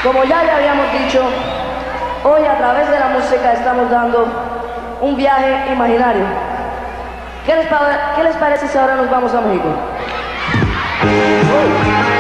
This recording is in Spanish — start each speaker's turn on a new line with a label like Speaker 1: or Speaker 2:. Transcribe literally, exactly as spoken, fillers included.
Speaker 1: Como ya le habíamos dicho, hoy a través de la música estamos dando un viaje imaginario. ¿Qué les, ¿qué les parece si ahora nos vamos a México? Uh.